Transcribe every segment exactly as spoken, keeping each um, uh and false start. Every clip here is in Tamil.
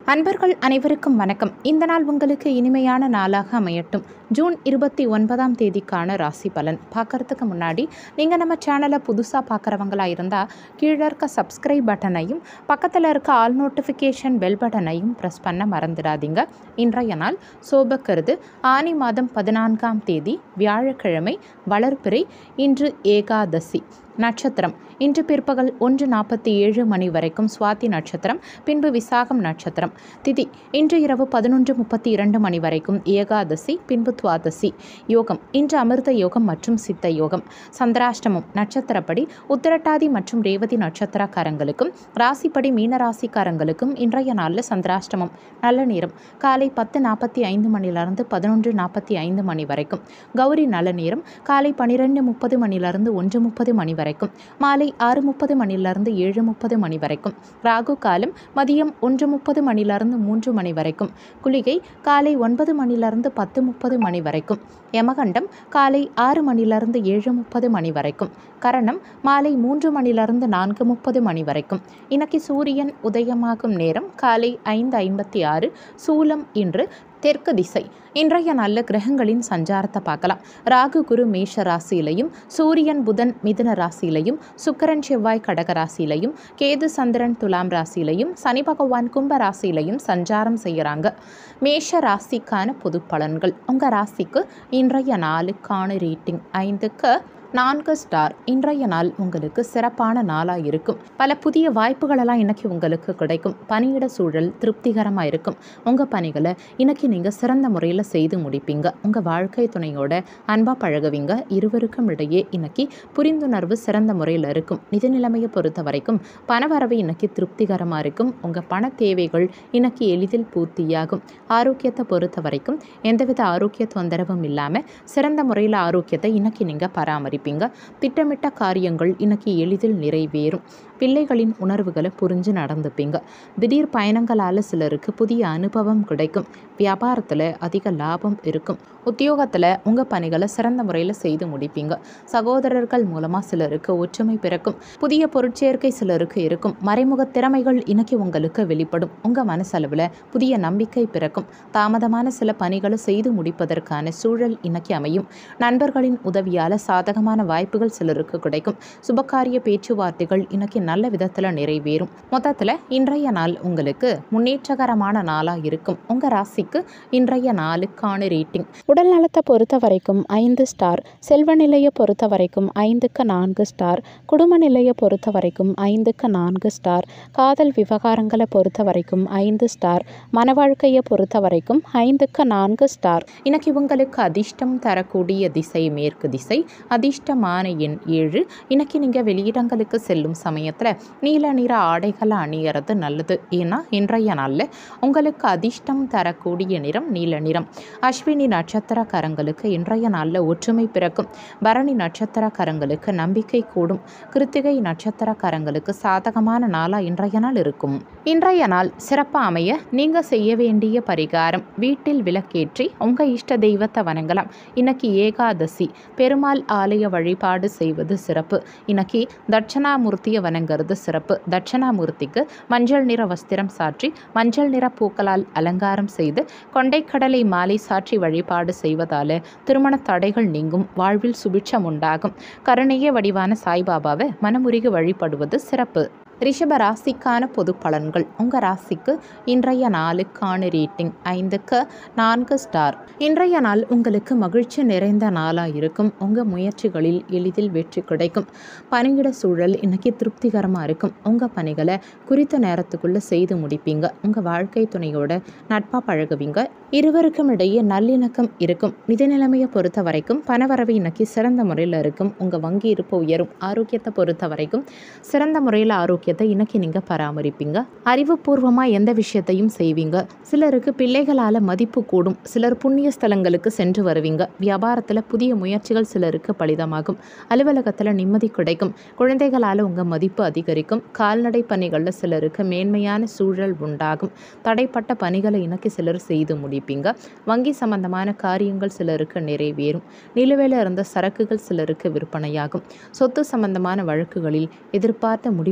அன்பர்கள் அனைவருக்கும் வணக்கம். இந்த நாள் உங்களுக்கு இனிமையான நாளாக அமையட்டும். ஜூன் இருபத்தி ஒன்பதாம் தேதிக்கான ராசி பலன் பார்க்கறதுக்கு முன்னாடி நீங்கள் நம்ம சேனலை புதுசாக பார்க்குறவங்களா இருந்தால் கீழே இருக்க சப்ஸ்கிரைப் பட்டனையும் பக்கத்தில் இருக்க ஆல் நோட்டிஃபிகேஷன் பெல் பட்டனையும் ப்ரெஸ் பண்ண மறந்துடாதீங்க. இன்றைய நாள் சோபக்கருது ஆனி மாதம் பதினான்காம் தேதி வியாழக்கிழமை, வளர்பிறை. இன்று ஏகாதசி. நட்சத்திரம் இன்று பிற்பகல் ஒன்று நாற்பத்தி ஏழு மணி வரைக்கும் சுவாதி நட்சத்திரம், பின்பு விசாகம் நட்சத்திரம். திதி இன்று இரவு பதினொன்று முப்பத்தி இரண்டு மணி வரைக்கும் ஏகாதசி, பின்பு துவாதசி. யோகம் இன்று அமிர்த யோகம் மற்றும் சித்த யோகம். சந்திராஷ்டமம் நட்சத்திரப்படி உத்திரட்டாதி மற்றும் ரேவதி நட்சத்திரக்காரங்களுக்கும் ராசிப்படி மீனராசிக்காரங்களுக்கும் இன்றைய நாளில் சந்திராஷ்டமம். நல்ல நேரம் காலை பத்து நாற்பத்தி ஐந்து மணிலிருந்து பதினொன்று நாற்பத்தி ஐந்து மணி வரைக்கும். கௌரி நல்ல நேரம் காலை பன்னிரெண்டு முப்பது மணிலிருந்து ஒன்று முப்பது மணி வரைக்கும். மாலை ஆறு முப்பது மணிலிருந்து ஏழு முப்பது மணி வரைக்கும். ராகு காலம் மதியம் ஒன்று முப்பது மணிலிருந்து மூன்று மணி வரைக்கும். குளிகை காலை ஒன்பது மணிலிருந்து பத்து முப்பது மணி வரைக்கும். யமகண்டம் காலை ஆறு மணிலிருந்து ஏழு முப்பது மணி வரைக்கும். கரணம் மாலை மூன்று மணிலிருந்து நான்கு முப்பது மணி வரைக்கும். இன்னைக்கு சூரியன் உதயமாகும் நேரம் காலை ஐந்து ஐம்பத்தி ஆறு. சூலம் இன்று தெற்கு திசை. இன்றைய நல்ல கிரகங்களின் சஞ்சாரத்தை பார்க்கலாம். ராகு குரு மேஷ ராசியிலையும், சூரியன் புதன் மிதுன ராசியிலையும், சுக்கிரன் செவ்வாய் கடக ராசியிலையும், கேது சந்திரன் துலாம் ராசியிலையும், சனி பகவான் கும்ப ராசியிலையும் சஞ்சாரம் செய்கிறாங்க. மேஷ ராசிக்கான பொது பலன்கள். உங்கள் ராசிக்கு இன்றைய நாளுக்கான ரேட்டிங் ஐந்துக்கு நான்கு ஸ்டார். இன்றைய நாள் உங்களுக்கு சிறப்பான நாளாக இருக்கும். பல புதிய வாய்ப்புகளெல்லாம் இன்னைக்கு உங்களுக்கு கிடைக்கும். பணியிட சூழல் திருப்திகரமாக இருக்கும். உங்கள் பணிகளை இன்னைக்கு நீங்கள் சிறந்த முறையில் செய்து முடிப்பீங்க. உங்கள் வாழ்க்கை துணையோட அன்பாக பழகுவீங்க. இருவருக்கும் இடையே இன்னைக்கு புரிந்துணர்வு சிறந்த முறையில் இருக்கும். நிதி நிலைமையை பொறுத்த வரைக்கும் பணவரவு இன்னைக்கு திருப்திகரமாக இருக்கும். உங்கள் பண தேவைகள் இன்னைக்கு எளிதில் பூர்த்தியாகும். ஆரோக்கியத்தை பொறுத்த வரைக்கும் எந்தவித ஆரோக்கிய தொந்தரவும் இல்லாமல் சிறந்த முறையில் ஆரோக்கியத்தை இன்னைக்கு நீங்கள் பராமரி. திட்டமிட்ட காரியங்கள் இன்னைக்கு எளிதில் நிறைவேறும். பிள்ளைகளின் உணர்வுகளை புரிஞ்சு நடந்துப்பீங்க. திடீர் பயணங்களால் சிலருக்கு புதிய அனுபவம் கிடைக்கும். வியாபாரத்தில் அதிக லாபம் இருக்கும். உத்தியோகத்தில் உங்கள் பணிகளை சிறந்த முறையில் செய்து முடிப்பீங்க. சகோதரர்கள் மூலமாக சிலருக்கு ஒற்றுமை பிறக்கும். புதிய பொருட்சேர்க்கை சிலருக்கு இருக்கும். மறைமுக திறமைகள் இன்னைக்கு உங்களுக்கு வெளிப்படும். உங்கள் மனசளவில் புதிய நம்பிக்கை பிறக்கும். தாமதமான சில பணிகளை செய்து முடிப்பதற்கான சூழல் இன்னைக்கு அமையும். நண்பர்களின் உதவியால் சாதகமான வாய்ப்புகள் சிலருக்கு கிடைக்கும். சுபகாரிய பேச்சுவார்த்தைகள் இன்னைக்கு நல்ல விதத்தில் நிறைவேறும். மொத்தத்தில் இன்றைய நாள் உங்களுக்கு முன்னேற்றகரமான நாளாக இருக்கும். உங்கள் ராசிக்கு இன்றைய நாளுக்கான ரேட்டிங். உடல் நலத்தை பொறுத்த வரைக்கும் ஐந்து ஸ்டார். செல்வ நிலையை பொறுத்த வரைக்கும் ஐந்துக்கு நான்கு ஸ்டார். குடும்ப நிலையை பொறுத்த வரைக்கும் ஐந்துக்கு நான்கு ஸ்டார். காதல் விவகாரங்களை பொறுத்த வரைக்கும் ஐந்து ஸ்டார். மன வாழ்க்கையை பொறுத்த வரைக்கும் ஐந்துக்கு நான்கு ஸ்டார். இன்னைக்கு உங்களுக்கு அதிர்ஷ்டம் தரக்கூடிய திசை மேற்கு திசை. அதிர்ஷ்டமான எண் ஏழு. இன்னைக்கு நீங்கள் வெளியிடங்களுக்கு செல்லும் சமயத்தில் நீல நிற ஆடைகளை அணியறது நல்லது. ஏன்னா இன்றைய நாளில் உங்களுக்கு அதிர்ஷ்டம் தரக்கூடிய நிறம் நீல நிறம். அஸ்வினி நட்சத்திரக்காரங்களுக்கு இன்றைய நாளில் ஒற்றுமை பிறக்கும். பரணி நட்சத்திரக்காரங்களுக்கு நம்பிக்கை கூடும். கிருத்திகை நட்சத்திரக்காரங்களுக்கு சாதகமான நாளாக இன்றைய நாள் இருக்கும். இன்றைய நாள் சிறப்பாக அமைய நீங்கள் செய்ய வேண்டிய பரிகாரம், வீட்டில் விளக்கேற்றி உங்கள் இஷ்ட தெய்வத்தை வணங்கலாம். இன்னைக்கு ஏகாதசி. பெருமாள் ஆலய வழிபாடு செய்வது சிறப்பு. இன்னைக்கு தட்சணாமூர்த்தியை வணங்குறது சிறப்பு. தட்சணாமூர்த்திக்கு மஞ்சள் நிற வஸ்திரம் சாற்றி மஞ்சள் நிற பூக்களால் அலங்காரம் செய்து கொண்டைக்கடலை மாலை சாற்றி வழிபாடு செய்வதால் திருமண தடைகள் நீங்கும். வாழ்வில் சுபிட்சம் உண்டாகும். கருணைய வடிவான சாய்பாபாவை மனமுருகி வழிபடுவது சிறப்பு. ரிஷப ராசிக்கான பொது பலன்கள். உங்கள் ராசிக்கு இன்றைய நாளுக்கான ரேட்டிங் ஐந்துக்கு நான்கு ஸ்டார். இன்றைய நாள் உங்களுக்கு மகிழ்ச்சி நிறைந்த நாளாக இருக்கும். உங்கள் முயற்சிகளில் எளிதில் வெற்றி கிடைக்கும். பணியிட சூழல் இன்னைக்கு திருப்திகரமாக இருக்கும். உங்கள் பணிகளை குறித்த நேரத்துக்குள்ளே செய்து முடிப்பீங்க. உங்கள் வாழ்க்கை துணையோட நட்பாக பழகுவீங்க. இருவருக்கும் இடையே நல்லிணக்கம் இருக்கும். நிதி நிலைமையை பொறுத்த வரைக்கும் பணவரவு இன்னைக்கு சிறந்த முறையில் இருக்கும். உங்கள் வங்கி இருப்பு உயரும். ஆரோக்கியத்தை பொறுத்த வரைக்கும் சிறந்த முறையில் ஆரோக்கியம் இன்னைக்கு நீங்க பராமரிப்பீங்க. அறிவுபூர்வமாக எந்த விஷயத்தையும் செய்வீங்க. சிலருக்கு பிள்ளைகளால் மதிப்பு கூடும். சிலர் புண்ணிய ஸ்தலங்களுக்கு சென்று வருவீங்க. வியாபாரத்தில் புதிய முயற்சிகள் சிலருக்கு பலிதமாகும். அலுவலகத்தில் நிம்மதி கிடைக்கும். குழந்தைகளால் உங்கள் மதிப்பு அதிகரிக்கும். கால்நடை பணிகளில் சிலருக்கு மேன்மையான சூழல் உண்டாகும். தடைப்பட்ட பணிகளை இன்னைக்கு சிலர் செய்து முடிப்பீங்க. வங்கி சம்பந்தமான காரியங்கள் சிலருக்கு நிறைவேறும். நிலுவையில் இருந்த சரக்குகள் சிலருக்கு விற்பனையாகும். சொத்து சம்பந்தமான வழக்குகளில் எதிர்பார்த்த முடிவு கிடைக்கும்.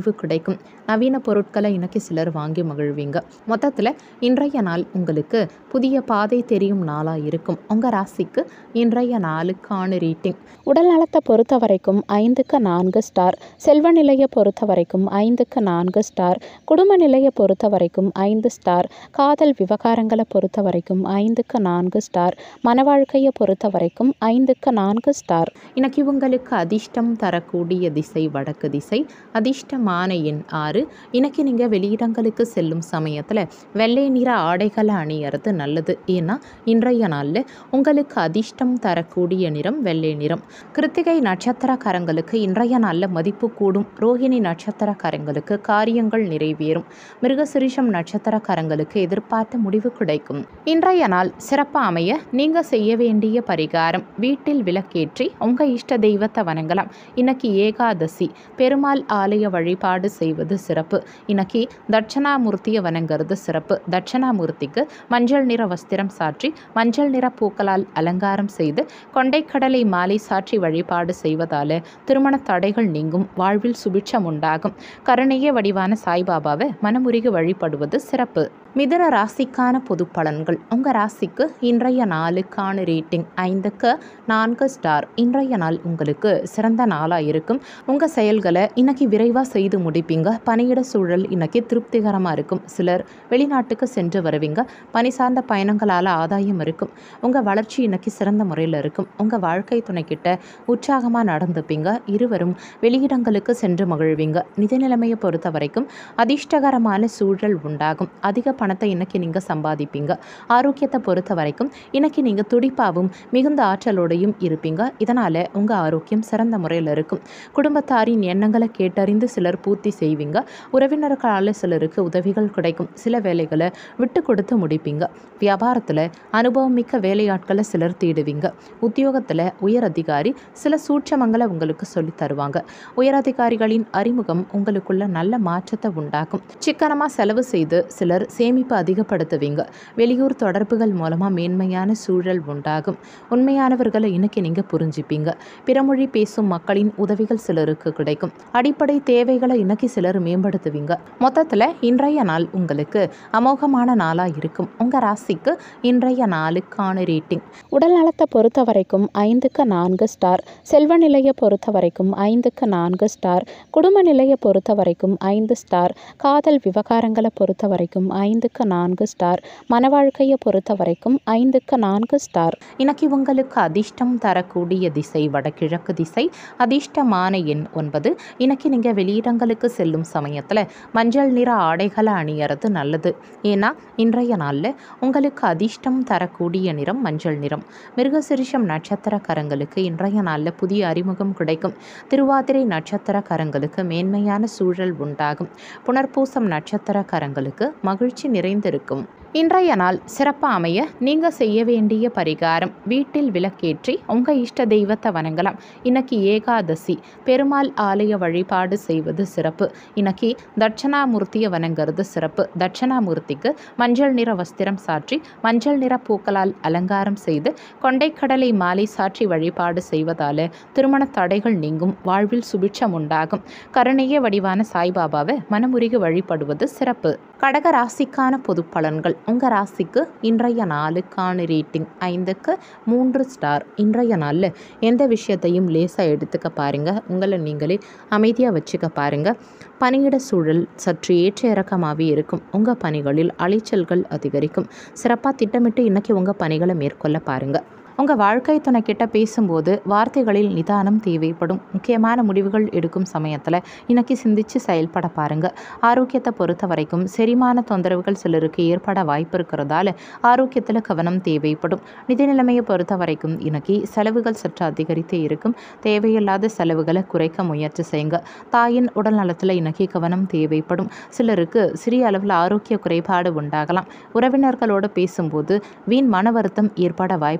கிடைக்கும். நவீன பொருட்களை இன்னைக்கு சிலர் வாங்கி மகிழ்வீங்க. மொத்தத்தில் இன்றைய நாள் உங்களுக்கு புதிய பாதை தெரியும் நாளாக இருக்கும். உங்கள் ராசிக்கு இன்றைய நாளுக்கான ரீட்டிங். உடல் நலத்தை பொறுத்த வரைக்கும் ஐந்துக்கு நான்கு ஸ்டார். செல்வ நிலையை பொறுத்த வரைக்கும் ஐந்துக்கு நான்கு ஸ்டார். குடும்ப நிலையை பொறுத்த வரைக்கும் ஐந்து ஸ்டார். காதல் விவகாரங்களை பொறுத்த வரைக்கும் ஐந்துக்கு நான்கு ஸ்டார். மன வாழ்க்கையை பொறுத்த வரைக்கும் ஐந்துக்கு நான்கு ஸ்டார். இன்னைக்கு உங்களுக்கு அதிர்ஷ்டம் தரக்கூடிய திசை வடக்கு திசை. அதிர்ஷ்டமான எண் ஆறு. இன்னைக்கு நீங்கள் வெளியிடங்களுக்கு செல்லும் சமயத்தில் வெள்ளை நிற ஆடைகளை அணியறது நல்லது. ஏன்னா இன்றைய நாளில் உங்களுக்கு அதிர்ஷ்டம் தரக்கூடிய நிறம் வெள்ளை நிறம். கிருத்திகை நட்சத்திரக்காரங்களுக்கு இன்றைய நாளில் மதிப்பு கூடும். ரோஹிணி நட்சத்திரக்காரங்களுக்கு காரியங்கள் நிறைவேறும். மிருகசிரிஷம் நட்சத்திரக்காரங்களுக்கு எதிர்பார்த்த முடிவு கிடைக்கும். இன்றைய நாள் சிறப்பாக அமைய நீங்கள் செய்ய வேண்டிய பரிகாரம், வீட்டில் விளக்கேற்றி உங்கள் இஷ்ட தெய்வத்தை வணங்கலாம். இன்னைக்கு ஏகாதசி, பெருமாள் ஆலய வழிபாடு செய்வது சிறப்பு. இன்னைக்கு தட்சணாமூர்த்தியை வணங்குறது சிறப்பு. தட்சணாமூர்த்திக்கு மஞ்சள் நிற வஸ்திரம் சாற்றி மஞ்சள் நிற பூக்களால் அலங்காரம் செய்து கொண்டைக்கடலை மாலை சாற்றி வழிபாடு செய்வதால திருமண தடைகள் நீங்கும். வாழ்வில் சுபிட்சம் உண்டாகும். கருணைய வடிவான சாய்பாபாவை மனமுருகி வழிபடுவது சிறப்பு. மிதுன ராசிக்கான பொது பலன்கள். உங்கள் ராசிக்கு இன்றைய நாளுக்கான ரேட்டிங் ஐந்துக்கு நான்கு ஸ்டார். இன்றைய நாள் உங்களுக்கு சிறந்த நாளாக இருக்கும். உங்கள் செயல்களை இன்னைக்கு விரைவாக செய்து முடிப்பீங்க. பணியிட சூழல் இன்னைக்கு திருப்திகரமாக இருக்கும். சிலர் வெளிநாட்டுக்கு சென்று வருவீங்க. பணி சார்ந்த பயணங்களால் ஆதாயம் இருக்கும். உங்கள் வளர்ச்சி இன்னைக்கு சிறந்த முறையில் இருக்கும். உங்கள் வாழ்க்கை துணைக்கிட்ட உற்சாகமாக நடந்துப்பீங்க. இருவரும் வெளியிடங்களுக்கு சென்று மகிழ்வீங்க. நிதி நிலைமையை பொறுத்த வரைக்கும் அதிர்ஷ்டகரமான சூழல் உண்டாகும். அதிக பணத்தை இன்னைக்கு நீங்கள் சம்பாதிப்பீங்க. ஆரோக்கியத்தை பொறுத்த வரைக்கும் இன்னைக்கு நீங்கள் துடிப்பாகவும் மிகுந்த ஆற்றலோடையும் இருப்பீங்க. இதனால் உங்கள் ஆரோக்கியம் சிறந்த முறையில் இருக்கும். குடும்பத்தாரின் எண்ணங்களை கேட்டறிந்து சிலர் பூர்த்தி செய்வீங்க. உறவினர்களால் சிலருக்கு உதவிகள் கிடைக்கும். சில வேலைகளை விட்டு கொடுத்து முடிப்பீங்க. வியாபாரத்தில் அனுபவம் மிக்க வேலையாட்களை சிலர் தேடுவீங்க. உத்தியோகத்தில் உயர் அதிகாரி சில சூட்சமங்களை உங்களுக்கு சொல்லி தருவாங்க. உயரதிகாரிகளின் அறிமுகம் உங்களுக்குள்ள நல்ல மாற்றத்தை உண்டாக்கும். சிக்கனமாக செலவு செய்து சிலர் சேமிப்பு அதிகப்படுத்துவீங்க. வெளியூர் தொடர்புகள் மூலமாக மேன்மையான சூழல் உண்டாகும். உண்மையானவர்களை இன்னைக்கு நீங்கள் புரிஞ்சுப்பீங்க. பிறமொழி பேசும் மக்களின் உதவிகள் சிலருக்கு கிடைக்கும். அடிப்படை தேவைகளை இன்னைக்கு சிலர் மேம்படுத்துவீங்க. மொத்தத்தில் இன்றைய நாள் உங்களுக்கு அமோகமான நாளாக இருக்கும். உங்கள் ராசிக்கு இன்றைய நாளுக்கான ரேட்டிங். உடல் நலத்தை பொறுத்த வரைக்கும் ஐந்துக்கு நான்கு ஸ்டார். செல்வ நிலையை பொறுத்த வரைக்கும் ஐந்துக்கு நான்கு ஸ்டார். குடும்ப நிலையை பொறுத்த வரைக்கும் ஐந்து ஸ்டார். காதல் விவகாரங்களை பொறுத்த வரைக்கும் ஐந்துக்கு நான்கு ஸ்டார். மன வாழ்க்கையை பொறுத்த வரைக்கும் ஐந்துக்கு நான்கு ஸ்டார். இன்னைக்கு உங்களுக்கு அதிர்ஷ்டம் தரக்கூடிய திசை வடகிழக்கு திசை. அதிர்ஷ்டமான எண் ஒன்பது. இன்னைக்கு நீங்கள் வெளியிடங்களுக்கு செல்லும் சமயத்தில் மஞ்சள் நிற ஆடைகளை அணியறது நல்லது. ஏன்னா இன்றைய நாளில் உங்களுக்கு அதிர்ஷ்டம் தரக்கூடிய நிறம் மஞ்சள் நிறம். மிருகசிரிஷம் நட்சத்திரக்காரங்களுக்கு இன்றைய நாளில் புதிய அறிமுகம் கிடைக்கும். திருவாதிரை நட்சத்திரக்காரங்களுக்கு மேன்மையான சூழல் உண்டாகும். புனர்பூசம் நட்சத்திரக்காரங்களுக்கு மகிழ்ச்சி நிறைந்திருக்கும். இன்றைய நாள் சிறப்பாக அமைய நீங்கள் செய்ய வேண்டிய பரிகாரம், வீட்டில் விளக்கேற்றி உங்கள் இஷ்ட தெய்வத்தை வணங்கலாம். இன்னைக்கு ஏகாதசி, பெருமாள் ஆலய வழிபாடு செய்வது சிறப்பு. இன்னைக்கு தட்சணாமூர்த்தியை வணங்குறது சிறப்பு. தட்சணாமூர்த்திக்கு மஞ்சள் நிற வஸ்திரம் சாற்றி மஞ்சள் நிற பூக்களால் அலங்காரம் செய்து கொண்டைக்கடலை மாலை சாற்றி வழிபாடு செய்வதால திருமண தடைகள் நீங்கும். வாழ்வில் சுபிட்சம் உண்டாகும். கருணைய வடிவான சாய்பாபாவை மனமுருகி வழிபடுவது சிறப்பு. கடக ராசிக்கான பொது பலன்கள். உங்கள் ராசிக்கு இன்றைய நாளுக்கான ரேட்டிங் ஐந்துக்கு மூன்று ஸ்டார். இன்றைய நாளில் எந்த விஷயத்தையும் லேசாக எடுத்துக்க பாருங்கள். உங்களை நீங்களே அமைதியாக வச்சுக்க பாருங்கள். பணியிட சூழல் சற்று ஏற்ற இறக்கமாகவே இருக்கும். உங்கள் பணிகளில் அலைச்சல்கள் அதிகரிக்கும். சிறப்பாக திட்டமிட்டு இன்றைக்கி உங்கள் பணிகளை மேற்கொள்ள பாருங்கள். உங்கள் வாழ்க்கை துணைக்கிட்ட பேசும்போது வார்த்தைகளில் நிதானம் தேவைப்படும். முக்கியமான முடிவுகள் எடுக்கும் சமயத்தில் இன்னைக்கு சிந்தித்து செயல்பட பாருங்கள். ஆரோக்கியத்தை பொறுத்த வரைக்கும் செரிமான தொந்தரவுகள் சிலருக்கு ஏற்பட வாய்ப்பு இருக்கிறதால ஆரோக்கியத்தில் கவனம் தேவைப்படும். நிதி நிலைமையை பொறுத்த வரைக்கும் இன்னைக்கு செலவுகள் சற்று அதிகரித்தே இருக்கும். தேவையில்லாத செலவுகளை குறைக்க முயற்சி செய்யுங்க. தாயின் உடல் நலத்தில் இன்னைக்கு கவனம் தேவைப்படும். சிலருக்கு சிறிய அளவில் ஆரோக்கிய குறைபாடு உண்டாகலாம். உறவினர்களோடு பேசும்போது வீண் மன வருத்தம் ஏற்பட வாய்ப்பு இருக்கிறது.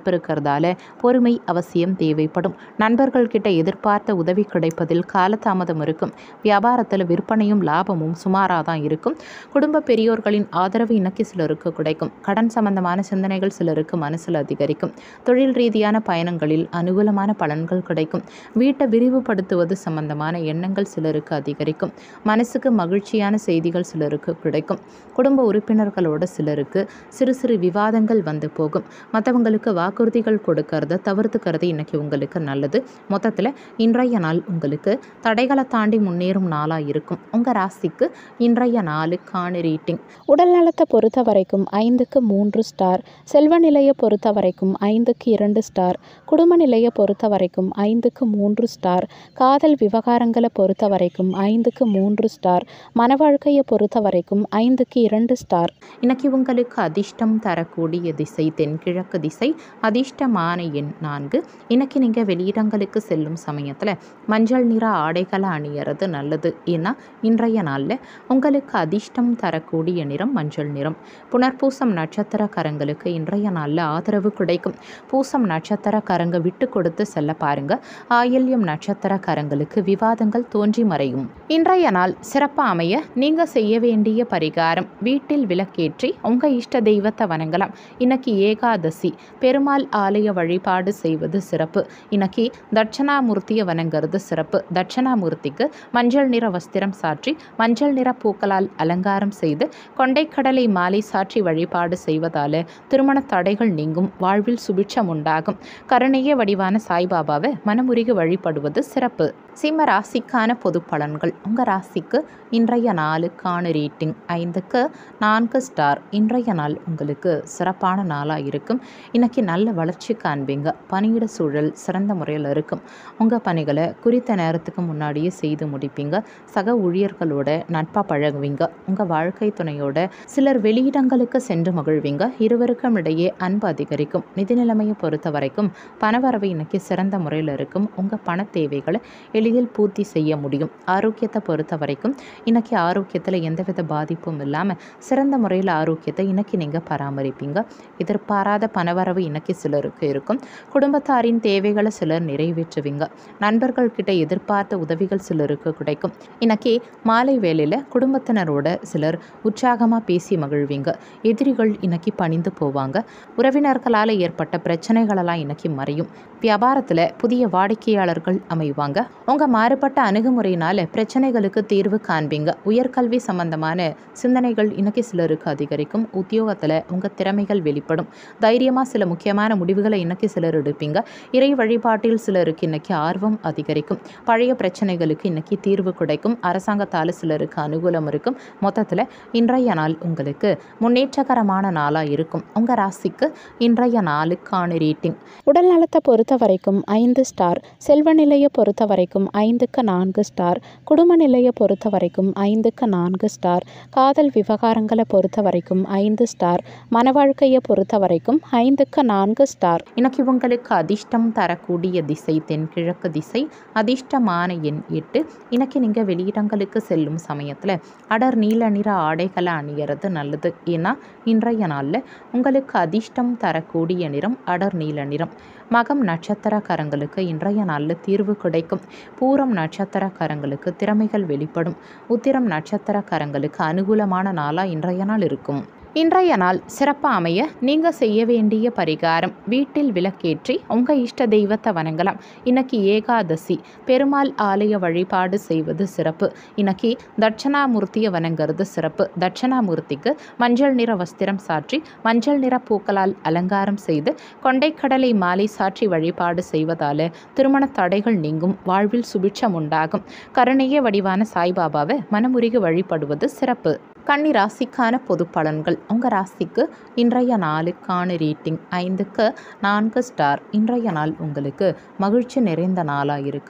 இருக்கிறதால பொறுமை அவசியம் தேவைப்படும். நண்பர்கள் கிட்ட எதிர்பார்த்த உதவி கிடைப்பதில் காலதாமதம் இருக்கும். வியாபாரத்தில் விற்பனையும் லாபமும் சுமாராக தான் இருக்கும். குடும்ப பெரியோர்களின் ஆதரவு இன்னைக்கு சிலருக்கு கிடைக்கும். கடன் சம்பந்தமான சிந்தனைகள் சிலருக்கு மனசில் அதிகரிக்கும். தொழில் ரீதியான பயணங்களில் அனுகூலமான பலன்கள் கிடைக்கும். வீட்டை விரிவுபடுத்துவது சம்பந்தமான எண்ணங்கள் சிலருக்கு அதிகரிக்கும். மனசுக்கு மகிழ்ச்சியான செய்திகள் சிலருக்கு கிடைக்கும். குடும்ப உறுப்பினர்களோட சிலருக்கு சிறு சிறு விவாதங்கள் வந்து போகும். மற்றவங்களுக்கு வாக்குறுதிகள் கொடுக்கறத தவிர்த்துக்கிறது இன்னைக்கு உங்களுக்கு நல்லது. மொத்தத்தில் இன்றைய நாள் உங்களுக்கு தடைகளை தாண்டி முன்னேறும் நாளாக இருக்கும். உங்கள் ராசிக்கு இன்றைய நாளுக்கான ரேட்டிங். உடல் நலத்தை பொறுத்த வரைக்கும் ஐந்துக்கு மூன்று ஸ்டார். செல்வ நிலையை பொறுத்த வரைக்கும் ஐந்துக்கு இரண்டு ஸ்டார். குடும்ப நிலையை பொறுத்த வரைக்கும் ஐந்துக்கு மூன்று ஸ்டார். காதல் விவகாரங்களை பொறுத்த வரைக்கும் ஐந்துக்கு மூன்று ஸ்டார். மன வாழ்க்கையை பொறுத்த வரைக்கும் ஐந்துக்கு இரண்டு ஸ்டார். இன்னைக்கு உங்களுக்கு அதிர்ஷ்டம் தரக்கூடிய திசை தென்கிழக்கு திசை. அதிர்ஷ்டமான எண் நான்கு. இன்னைக்கு நீங்கள் வெளியிடங்களுக்கு செல்லும் சமயத்தில் மஞ்சள் நிற ஆடைகளை அணியறது நல்லது. ஏன்னா இன்றைய நாளில் உங்களுக்கு அதிர்ஷ்டம் தரக்கூடிய நிறம் மஞ்சள் நிறம். புனர்பூசம் நட்சத்திரக்காரங்களுக்கு இன்றைய நாளில் ஆதரவு கிடைக்கும். பூசம் நட்சத்திரக்காரங்க விட்டு கொடுத்து செல்ல பாருங்க. ஆயில்யம் நட்சத்திரக்காரங்களுக்கு விவாதங்கள் தோன்றி மறையும். இன்றைய நாள் சிறப்பாக அமைய நீங்கள் செய்ய வேண்டிய பரிகாரம் வீட்டில் விளக்கேற்றி உங்கள் இஷ்ட தெய்வத்தை வணங்கலாம். இன்னைக்கு ஏகாதசி, பெருமாள் ஆலய வழிபாடு செய்வது சிறப்பு. இன்னைக்கு தட்சணாமூர்த்தியை வணங்குறது சிறப்பு. தட்சணாமூர்த்திக்கு மஞ்சள் நிற வஸ்திரம் சாற்றி மஞ்சள் நிற பூக்களால் அலங்காரம் செய்து கொண்டைக்கடலை மாலை சாற்றி வழிபாடு செய்வதால திருமண தடைகள் நீங்கும். வாழ்வில் சுபிட்சம் உண்டாகும். கருணைய வடிவான சாய்பாபாவை மனமுருகி வழிபடுவது சிறப்பு. சிம்ம ராசிக்கான பொது பலன்கள். உங்கள் ராசிக்கு இன்றைய நாளுக்கான ரேட்டிங் ஐந்துக்கு நான்கு ஸ்டார். இன்றைய நாள் உங்களுக்கு சிறப்பான நாளாக இருக்கும். இன்னைக்கு நல்ல வளர்ச்சி காண்பீங்க. பணியிட சூழல் சிறந்த முறையில் இருக்கும். உங்கள் பணிகளை குறித்த நேரத்துக்கு முன்னாடியே செய்து முடிப்பீங்க. சக ஊழியர்களோட நட்பாக பழகுவீங்க. உங்கள் வாழ்க்கை துணையோட சிலர் வெளியிடங்களுக்கு சென்று மகிழ்வீங்க. இருவருக்கும் இடையே அன்பு அதிகரிக்கும். நிதி நிலைமையை பொறுத்த வரைக்கும் பணவரவு இன்னைக்கு சிறந்த முறையில் இருக்கும். உங்கள் பண தேவைகளை எளிதில் பூர்த்தி செய்ய முடியும். ஆரோக்கியத்தை பொறுத்த வரைக்கும் இன்னைக்கு ஆரோக்கியத்தில் எந்தவித பாதிப்பும் இல்லாமல் சிறந்த முறையில் ஆரோக்கியத்தை இன்னைக்கு நீங்கள் பராமரிப்பீங்க. எதிர்பாராத பணவரவு இன்னைக்கு சிலருக்கு இருக்கும். குடும்பத்தாரின் தேவைகளை சிலர் நிறைவேற்றுவீங்க. நண்பர்கள் கிட்ட எதிர்பார்த்த உதவிகள் சிலருக்கு கிடைக்கும். இன்னைக்கு மாலை வேளையில் குடும்பத்தினரோட சிலர் உற்சாகமாக பேசி மகிழ்வீங்க. எதிரிகள் இன்னைக்கு பணிந்து போவாங்க. உறவினர்களால் ஏற்பட்ட பிரச்சனைகளெல்லாம் இன்னைக்கு மறையும். வியாபாரத்தில் புதிய வாடிக்கையாளர்கள் அமைவாங்க. உங்கள் மாறுபட்ட அணுகுமுறையினால் பிரச்சனைகளுக்கு தீர்வு காண்பீங்க. உயர்கல்வி சம்பந்தமான சிந்தனைகள் இன்னைக்கு சிலருக்கு அதிகரிக்கும். உத்தியோகத்தில் உங்கள் திறமைகள் வெளிப்படும். தைரியமாக சில முக்கியமான முடிவுகளை இன்னைக்கு சிலர் எடுப்பீங்க. இறை வழிபாட்டில் சிலருக்கு இன்னைக்கு ஆர்வம் அதிகரிக்கும். பழைய பிரச்சனைகளுக்கு இன்னைக்கு தீர்வு கிடைக்கும். அரசாங்கத்தால் சிலருக்கு அனுகூலம் இருக்கும். மொத்தத்தில் இன்றைய நாள் உங்களுக்கு முன்னேற்றகரமான நாளாக இருக்கும். உங்கள் ராசிக்கு இன்றைய நாளுக்கான ரேட்டிங். உடல் நலத்தை பொறுத்த வரைக்கும் ஐந்து ஸ்டார். செல்வ நிலையை பொறுத்த வரைக்கும் ஐந்துக்கு நான்கு ஸ்டார். குடும்ப நிலையை பொறுத்த வரைக்கும் ஐந்துக்கு நான்கு ஸ்டார். காதல் விவகாரங்களை பொறுத்த வரைக்கும் ஐந்து ஸ்டார். மன வாழ்க்கையை பொறுத்த வரைக்கும் ஐந்துக்கு நான்கு ஸ்டார். இன்னைக்கு உங்களுக்கு அதிர்ஷ்டம் தரக்கூடிய திசை தென்கிழக்கு திசை. அதிர்ஷ்டமான எண் எட்டு. இன்னைக்கு நீங்கள் வெளியிடங்களுக்கு செல்லும் சமயத்தில் அடர் நீல நிற ஆடைகளை அணியறது நல்லது. ஏன்னா இன்றைய நாளில் உங்களுக்கு அதிர்ஷ்டம் தரக்கூடிய நிறம் அடர் நீல நிறம். மகம் நட்சத்திரக்காரங்களுக்கு இன்றைய நாளில் தீர்வு கிடைக்கும். பூரம் நட்சத்திரக்காரங்களுக்கு திறமைகள் வெளிப்படும். உத்திரம் நட்சத்திரக்காரங்களுக்கு அனுகூலமான நாளாக இன்றைய நாள் இருக்கும். இன்றைய நாள் சிறப்பாக அமைய நீங்கள் செய்ய வேண்டிய பரிகாரம் வீட்டில் விளக்கேற்றி உங்கள் இஷ்ட தெய்வத்தை வணங்கலாம். இன்னைக்கு ஏகாதசி, பெருமாள் ஆலய வழிபாடு செய்வது சிறப்பு. இன்னைக்கு தட்சணாமூர்த்தியை வணங்குறது சிறப்பு. தட்சணாமூர்த்திக்கு மஞ்சள் நிற வஸ்திரம் சாற்றி மஞ்சள் நிற பூக்களால் அலங்காரம் செய்து கொண்டைக்கடலை மாலை சாற்றி வழிபாடு செய்வதால் திருமண தடைகள் நீங்கும். வாழ்வில் சுபிட்சம் உண்டாகும். கருணைய வடிவான சாய்பாபாவை மனமுருகி வழிபடுவது சிறப்பு. கன்னி ராசிக்கான பொது பலன்கள். உங்கள் ராசிக்கு இன்றைய நாளுக்கான ரேட்டிங் ஐந்துக்கு நான்கு ஸ்டார். இன்றைய நாள் உங்களுக்கு மகிழ்ச்சி நிறைந்த நாளாக இருக்கும்.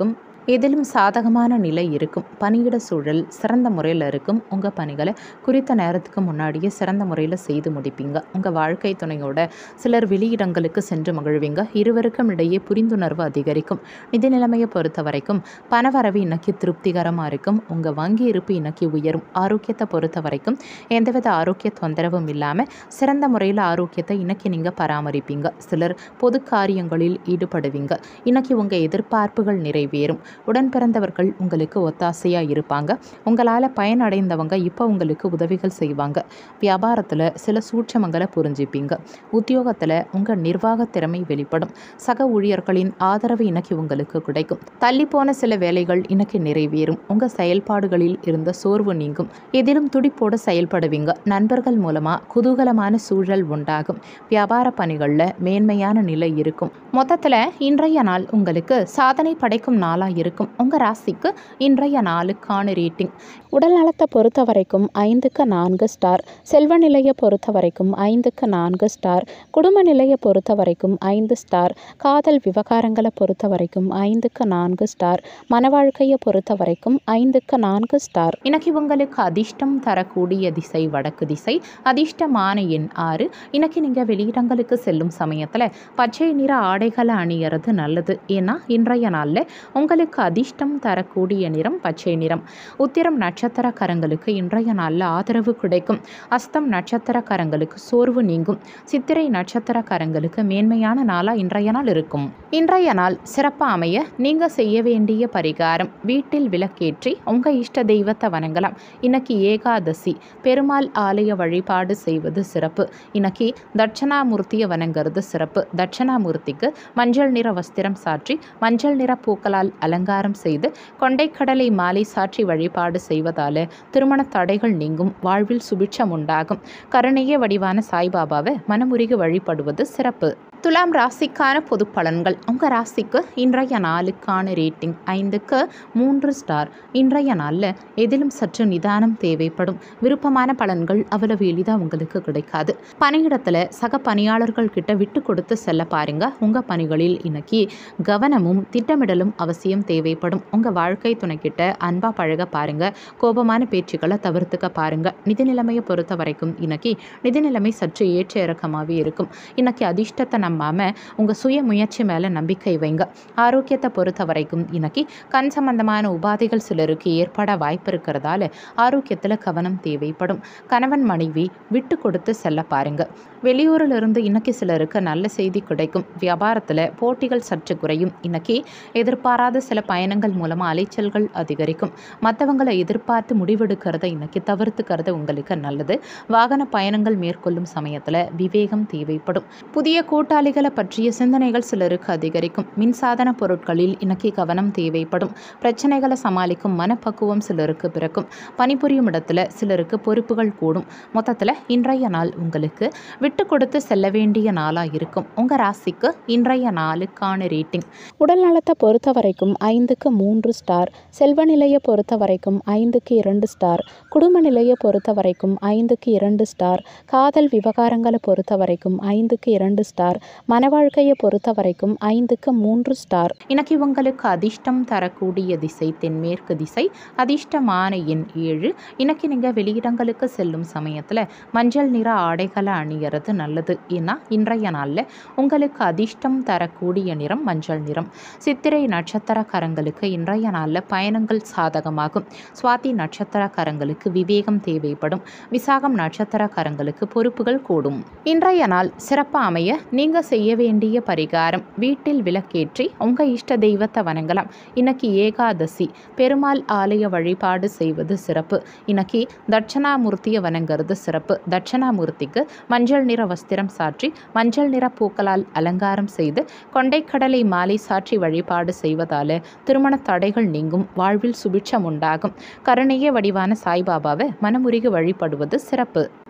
எதிலும் சாதகமான நிலை இருக்கும். பணியிட சூழல் சிறந்த முறையில் இருக்கும். உங்கள் பணிகளை குறித்த நேரத்துக்கு முன்னாடியே சிறந்த முறையில் செய்து முடிப்பீங்க. உங்கள் வாழ்க்கை துணையோட சிலர் வெளியிடங்களுக்கு சென்று மகிழ்வீங்க. இருவருக்கும் இடையே புரிந்துணர்வு அதிகரிக்கும். நிதி நிலைமையை பொறுத்த வரைக்கும் பணவரவு இன்னைக்கு திருப்திகரமாக இருக்கும். உங்கள் வங்கி இருப்பு இன்னைக்கு உயரும். ஆரோக்கியத்தை பொறுத்த வரைக்கும் எந்தவித ஆரோக்கிய தொந்தரவும் இல்லாமல் சிறந்த முறையில் ஆரோக்கியத்தை இன்னைக்கு நீங்கள் பராமரிப்பீங்க. சிலர் பொது காரியங்களில் ஈடுபடுவீங்க. இன்னைக்கு உங்கள் எதிர்பார்ப்புகள் நிறைவேறும். உடன் பிறந்தவர்கள் உங்களுக்கு ஒத்தாசையாக இருப்பாங்க. உங்களால் பயனடைந்தவங்க இப்போ உங்களுக்கு உதவிகள் செய்வாங்க. வியாபாரத்தில் சில சூட்சமங்களை புரிஞ்சுப்பீங்க. உத்தியோகத்தில் உங்கள் நிர்வாக திறமை வெளிப்படும். சக ஊழியர்களின் ஆதரவு இன்னைக்கு உங்களுக்கு கிடைக்கும். தள்ளிப்போன சில வேலைகள் இன்னைக்கு நிறைவேறும். உங்கள் செயல்பாடுகளில் இருந்த சோர்வு நீங்கும். எதிலும் துடிப்போடு செயல்படுவீங்க. நண்பர்கள் மூலமாக குதூகலமான சூழல் உண்டாகும். வியாபார பணிகளில் மேன்மையான நிலை இருக்கும். மொத்தத்தில் இன்றைய நாள் உங்களுக்கு சாதனை படைக்கும் நாளாக இருக்கும். உங்கள் ராசிக்கு இன்றைய நாளுக்கான ரேட்டிங். உடல் நலத்தை பொறுத்த வரைக்கும் ஐந்துக்கு நான்கு ஸ்டார். செல்வ நிலையை பொறுத்த வரைக்கும் ஐந்துக்கு நான்கு ஸ்டார். குடும்ப நிலையை பொறுத்த வரைக்கும் ஐந்து ஸ்டார். காதல் விவகாரங்களை பொறுத்த வரைக்கும் ஐந்துக்கு நான்கு ஸ்டார். மன வாழ்க்கையை பொறுத்த வரைக்கும் ஐந்துக்கு நான்கு ஸ்டார். இன்னைக்கு உங்களுக்கு அதிர்ஷ்டம் தரக்கூடிய திசை வடக்கு திசை. அதிர்ஷ்டமான எண் ஆறு. இன்னைக்கு நீங்கள் வெளியிடங்களுக்கு செல்லும் சமயத்தில் பச்சை நிற ஆடைகளை அணியறது நல்லது. ஏன்னா இன்றைய நாளில் உங்களுக்கு அதிர்ஷ்டம் தரக்கூடிய நிறம் பச்சை நிறம். உத்திரம் நட்சத்திரக்காரங்களுக்கு இன்றைய நாளில் ஆதரவு கிடைக்கும். அஸ்தம் நட்சத்திரக்காரங்களுக்கு சோர்வு நீங்கும். சித்திரை நட்சத்திரக்காரங்களுக்கு மேன்மையான நாளாக இன்றைய நாள் இருக்கும். இன்றைய நாள் சிறப்பாக அமைய நீங்கள் செய்ய வேண்டிய பரிகாரம் வீட்டில் விளக்கேற்றி உங்கள் இஷ்ட தெய்வத்தை வணங்கலாம். இன்னைக்கு ஏகாதசி. பெருமாள் ஆலய வழிபாடு செய்வது சிறப்பு. இன்னைக்கு தட்சணாமூர்த்தியை வணங்குறது சிறப்பு. தட்சணாமூர்த்திக்கு மஞ்சள் நிற வஸ்திரம் சாற்றி மஞ்சள் நிற பூக்களால் அலங்காரம் செய்து கொண்டைக்கடலை மாலை சாற்றி வழிபாடு செய்வதால் திருமண தடைகள் நீங்கும். வாழ்வில் சுபிட்சம் உண்டாகும். கருணைய வடிவான சாய்பாபாவை மனமுருகி வழிபடுவது சிறப்பு. துலாம் ராசிக்கான பொது பலன்கள். உங்கள் ராசிக்கு இன்றைய நாளுக்கான ரேட்டிங் ஐந்துக்கு மூன்று ஸ்டார். இன்றைய நாளில் எதிலும் சற்று நிதானம் தேவைப்படும். விருப்பமான பலன்கள் அவ்வளவு எளிதாக உங்களுக்கு கிடைக்காது. பணியிடத்தில் சக பணியாளர்கள் கிட்ட விட்டு கொடுத்து செல்ல பாருங்க. உங்கள் பணிகளில் இன்னைக்கு கவனமும் திட்டமிடலும் அவசியம் தேவைப்படும். உங்கள் வாழ்க்கை துணைக்கிட்ட அன்பா பழக பாருங்க. கோபமான பேச்சுக்களை தவிர்த்துக்க பாருங்க. நிதி நிலைமையை பொறுத்த வரைக்கும் இன்னைக்கு நிதி நிலைமை சற்று ஏற்ற இறக்கமாகவே இருக்கும். இன்னைக்கு அதிர்ஷ்டத்தை நம்பாமல் உங்கள் சுய முயற்சி மேலே நம்பிக்கை வைங்க. ஆரோக்கியத்தை பொறுத்த வரைக்கும் இன்னைக்கு கண் சம்பந்தமான உபாதைகள் சிலருக்கு ஏற்பட வாய்ப்பு இருக்கிறதால ஆரோக்கியத்தில் கவனம் தேவைப்படும். கணவன் மனைவி விட்டு கொடுத்து செல்ல பாருங்க. வெளியூரில் இருந்து இன்னைக்கு சிலருக்கு நல்ல செய்தி கிடைக்கும். வியாபாரத்தில் போட்டிகள் சற்று குறையும். இன்னைக்கு எதிர்பாராத சில பயணங்கள் மூலமாக அலைச்சல்கள் அதிகரிக்கும். மற்றவங்களை எதிர்பார்த்து முடிவெடுக்கிறத இன்னைக்கு தவிர்த்துக்கிறது உங்களுக்கு நல்லது. வாகன பயணங்கள் மேற்கொள்ளும் சமயத்தில் விவேகம் தேவைப்படும். புதிய கூட்டாளிகளை பற்றிய சிந்தனைகள் சிலருக்கு அதிகரிக்கும். மின்சாதன பொருட்களில் இன்னைக்கு கவனம் தேவைப்படும். பிரச்சனைகளை சமாளிக்கும் மனப்பக்குவம் சிலருக்கு பிறக்கும். பணிபுரியும் இடத்துல சிலருக்கு பொறுப்புகள் கூடும். மொத்தத்தில் இன்றைய நாள் உங்களுக்கு விட்டு கொடுத்து செல்ல வேண்டிய நாளாக இருக்கும். உங்கள் ராசிக்கு இன்றைய நாளுக்கான ரேட்டிங். உடல் நலத்தை பொறுத்த வரைக்கும் ஐந்துக்கு மூன்று ஸ்டார். செல்வ நிலையை பொறுத்த வரைக்கும் ஐந்துக்கு இரண்டு ஸ்டார். குடும்ப நிலையை பொறுத்த வரைக்கும் ஐந்துக்கு இரண்டு ஸ்டார். காதல் விவகாரங்களை பொறுத்த வரைக்கும் ஐந்துக்கு இரண்டு ஸ்டார். மன வாழ்க்கையை பொறுத்த வரைக்கும் ஐந்துக்கு மூன்று ஸ்டார். இன்னைக்கு உங்களுக்கு அதிர்ஷ்டம் தரக்கூடிய திசை தென்மேற்கு திசை. அதிர்ஷ்டமான எண் ஏழு. இன்னைக்கு நீங்கள் வெளியிடங்களுக்கு செல்லும் சமயத்தில் மஞ்சள் நிற ஆடைகளை அணியறது நல்லது. ஏன்னா இன்றைய நாளில் உங்களுக்கு அதிர்ஷ்டம் தரக்கூடிய நிறம் மஞ்சள் நிறம். சித்திரை நட்சத்திரக்காரங்களுக்கு இன்றைய நாளில் பயணங்கள் சாதகமாகும். சுவாதி நட்சத்திரக்காரங்களுக்கு விவேகம் தேவைப்படும். விசாகம் நட்சத்திரக்காரங்களுக்கு பொறுப்புகள் கூடும். இன்றைய நாள் சிறப்பாக அமைய நீங்கள் செய்ய வேண்டிய பரிகாரம் வீட்டில் விளக்கேற்றி உங்கள் இஷ்ட தெய்வத்தை வணங்கலாம். இன்னைக்கு ஏகாதசி. பெருமாள் ஆலய வழிபாடு செய்வது சிறப்பு. இன்னைக்கு தட்சணாமூர்த்தியை வணங்குறது சிறப்பு. தட்சணாமூர்த்திக்கு மஞ்சள் நிற வஸ்திரம் சாற்றி மஞ்சள் நிற பூக்களால் அலங்காரம் செய்து கொண்டைக்கடலை மாலை சாற்றி வழிபாடு செய்வதால் திருமண தடைகள் நீங்கும். வாழ்வில் சுபிட்சம் உண்டாகும். கருணைய வடிவான சாய்பாபாவை மனமுருகி வழிபடுவது சிறப்பு.